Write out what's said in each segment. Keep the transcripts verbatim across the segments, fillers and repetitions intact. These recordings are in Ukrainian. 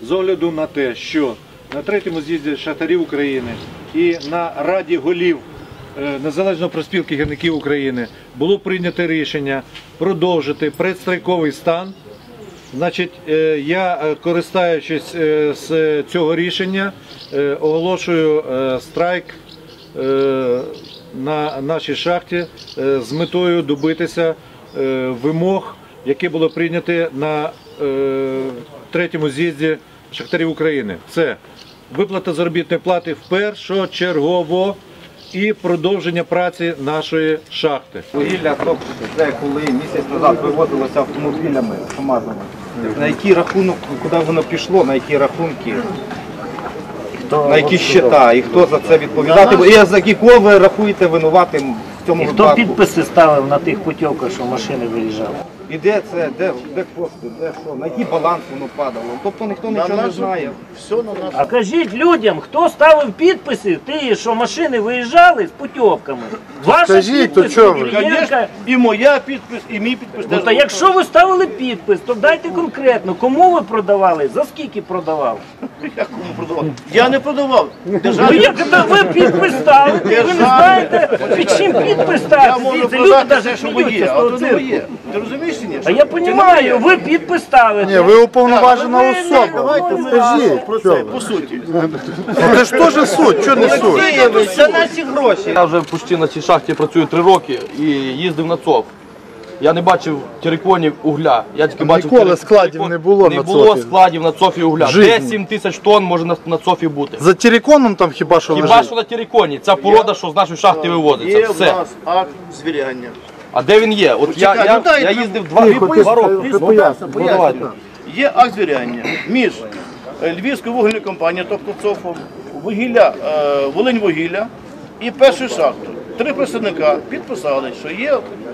з огляду на те, що на третьому з'їзді шахтарів України і на Раді голів Незалежної профспілки гірників України було прийнято рішення продовжити предстрайковий стан. Значить, я, користуючись з цього рішення, оголошую страйк на нашій шахті з метою добитися вимог, які були прийняті на третьому з'їзді шахтарів України. Це виплата заробітної плати першочергово і продовження праці нашої шахти. Вугілля, це коли місяць назад вивозилося автомобілями КАМАЗами. На який рахунок, куди воно пішло, на які рахунки, на які щита, і хто за це відповідати, і за кого ви рахуєте винуватим в цьому випадку? І хто підписи ставив на тих путівках, що машини виїжджали? І де це, де, де кошти, де що, на який баланс воно падало? Тобто ніхто нічого не знає. А кажіть людям, хто ставив підписи, ті, що машини виїжджали з путівками? Ваша Скажіть, підпис, то чого ви? Іллєнка. І моя підпис, і мій підпис. Ну, та якщо ви ставили підпис, то дайте конкретно, кому ви продавали, за скільки продавали? Я кому продавав? Я не продавав. Ну Державний... як це ви підпис ставите, і ви не знаєте, під чим підпис Я ставити? можу Дивіться, продати люди все, що навіть моє, сміються з а того то не цирку. моє. Ти розумієш чи ні? А я розумію, ви підпис ставите. Ні, ви уповноважена Ви особа. не- Давайте ви скажіть, Про що це, ви? по суті. Це ж теж суть, що не суть? Це наші гроші. Я вже почти на цій шахті працюю три роки і їздив на ЦОВ. Я не бачив териконів угля. Я тільки бачив Ніколи терик- складів терикон- не було не на було ЦОФі. складів на ЦОФі угля. Жизнь. Де сім тисяч тонн може на, на ЦОФі бути? За териконом там хіба що Хіба лежить? що на териконі? Ця порода, що з нашої шахти вивозиться. Є в Все. нас акт звіряння. А де він є? От я, Чекай, я, ну дай я нам- їздив два, Тихо, два роки. ти поясни. Ну, давайте. Є акт звіряння між е, Львівською вугільною компанією, тобто ЦОФом, вугілля, е, Волиньвугілля і першою шахтою. Три представника підписали, що є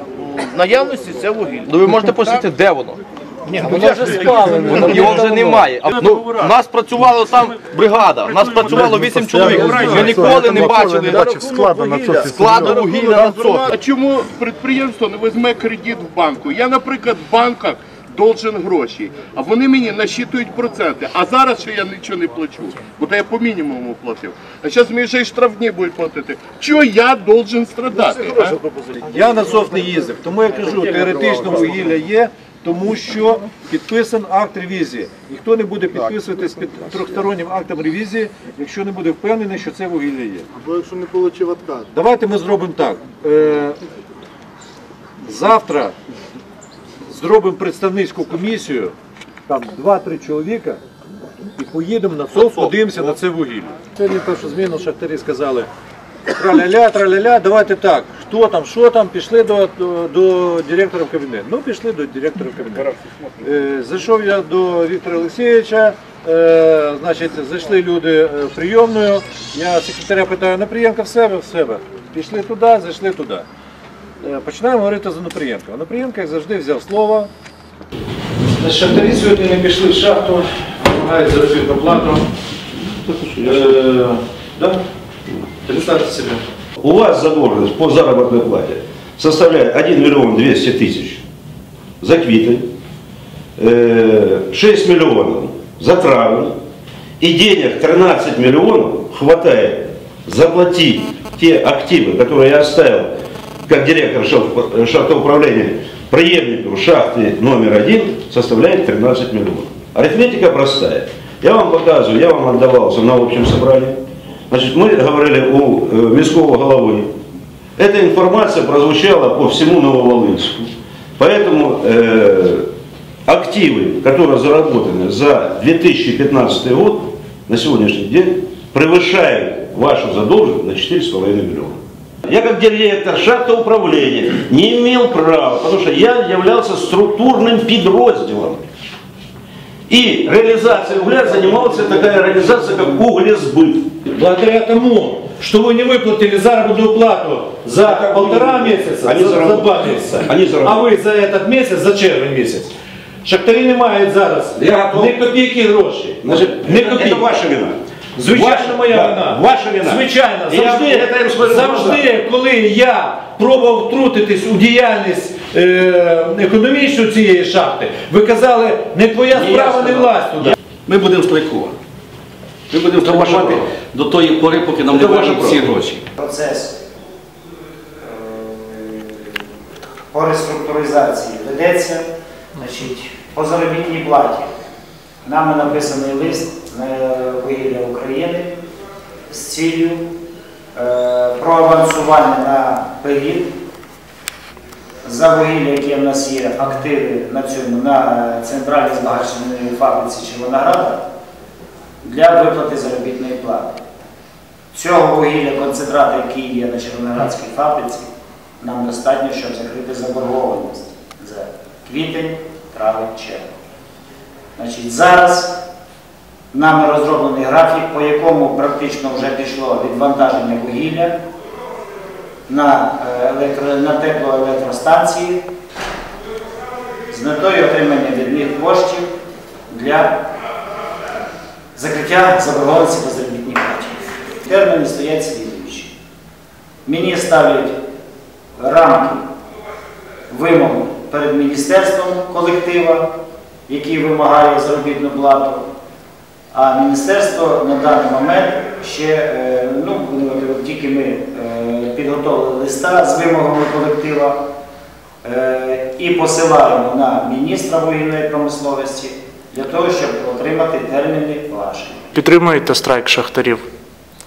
в наявності це вугілля. Ну ви можете посвідчити, де воно? Ні, ну, я ж- Воно його вже немає. А, ну, у нас працювала там бригада, у нас працювало вісім чоловік. Ми ніколи не Не бачили бачив складу на ЦОФі. складу вугілля на ЦОФі. А чому підприємство не візьме кредит в банку? Я, наприклад, в банках должен гроші, а вони мені насчитують проценти. А зараз ще я нічого не плачу, бо то я по мінімуму платив. А зараз мені ще й штрафні будуть платити. Чого я должен страдати? А? Я на ЦОФ не їздив, тому я кажу, теоретично вугілля є, тому що підписан акт ревізії. Ніхто не буде підписуватись під трьохстороннім актом ревізії, якщо не буде впевнений, що це вугілля є. Або якщо не отримав отказ. Давайте ми зробимо так. Е, завтра зробимо представницьку комісію, там два-три чоловіка, і поїдемо на ЦОФ, подивимося на це вугілля. Сьогодні першу зміну шахтарі сказали, траля-ля, траля-ля, давайте так, хто там, що там, пішли до, до, до директора в кабінет. Ну, пішли до директора в кабінет. Е, зайшов я до Віктора Олексійовича, е, значить, зайшли люди в прийомну, я секретаря питаю, Напрієнка в себе, в себе. Пішли туди, зайшли туди. Е, починаємо говорити за Напрієнка. Напрієнка, як завжди, взяв слово. Шахтарі сьогодні не пішли в шахту, вимагають заробітну плату. Е, да? Представьте себя. У вас задолженность по заработной плате составляет один миллион двести тысяч за квиты, шесть миллионов за травы, и денег тринадцать миллионов хватает заплатить те активы, которые я оставил как директор шахтоуправления преемнику шахты номер один, составляет тринадцать миллионов. Арифметика простая. Я вам показываю, я вам отдавался на общем собрании. Значит, мы говорили у э, міського головы. Эта информация прозвучала по всему Нововолынску. Поэтому э, активы, которые заработаны за две тысячи пятнадцатый год, на сегодняшний день, превышают вашу задолженность на четыре с половиной миллиона. Я как директор шахтоуправления не имел права, потому что я являлся структурным подразделом. И реализацией угля занималась такая организация, как Углесбыт. Благодаря тому, что вы не выплатили заработную плату за полтора месяца, Они за, за заработали. два месяца, Они заработали. а ви за этот месяц, за червень місяць, шахтарі не мають зараз ні копійки грошей. Значит, Не это, копійки. это ваша вина. Звичайно, Ваша- моя да, вина. Ваша вина. Звичайно, І я- завжди, я там скажу, завжди, коли я пробував втрутитись у діяльність е, економічну цієї шахти, ви казали, не твоя Не я справа, не сказав. власть туди. Ми будемо страйкувати. Ми будемо страйкувати до тої пори, поки нам не вернуть ці гроші. Процес по реструктуризації ведеться, значить, по заробітній платі. Нами написаний лист на вугілля України з ціллю е, про авансування на період за вугілля, яке в нас є активи на цьому, на центральній збагаченій фабриці Червонограда, для виплати заробітної плати. Цього вугілля концентрата, який є на Червоноградській фабриці, нам достатньо, щоб закрити заборгованість за квітень, травень, червень. Значить, зараз нами розроблений графік, по якому практично вже пішло відвантаження вугілля на, електро... на теплоелектростанції з метою отримання від них коштів для закриття заборгованості по заробітній платі. Терміни стоять слідуючі. Мені ставлять рамки вимог перед міністерством колектива, який вимагає заробітну плату, а міністерство на даний момент ще, ну, тільки ми підготовили листа з вимогами колектива і посилаємо на міністра вугільної промисловості для того, щоб отримати терміни ваші. Підтримуєте страйк шахтарів?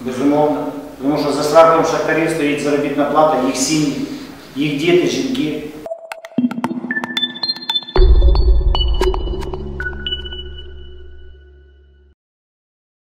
Безумовно. Тому що за страйком шахтарів стоїть заробітна плата, їх сім'ї, їх діти, жінки.